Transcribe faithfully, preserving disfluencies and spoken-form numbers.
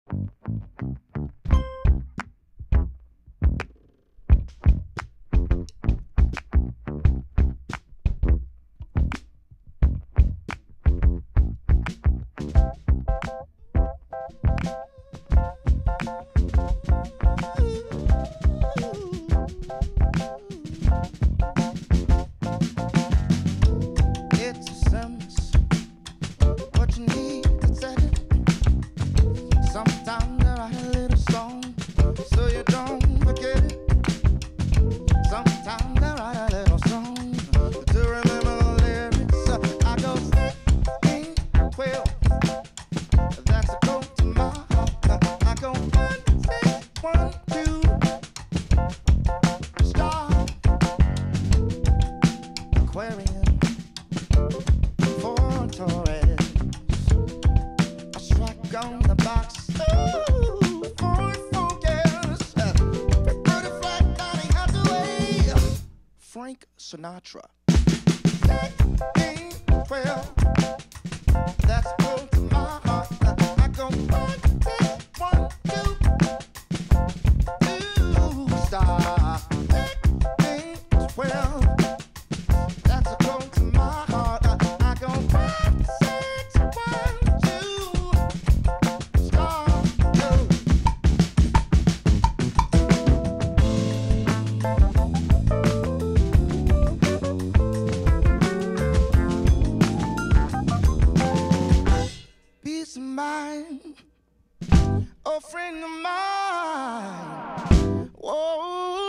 Sinatra. fifteen, twelve, that's close to my heart. I go one, two, one, two, two star. fifteen, twelve, that's close to my heart. I go one, six, one, two, star. Mine, a friend of mine. Whoa.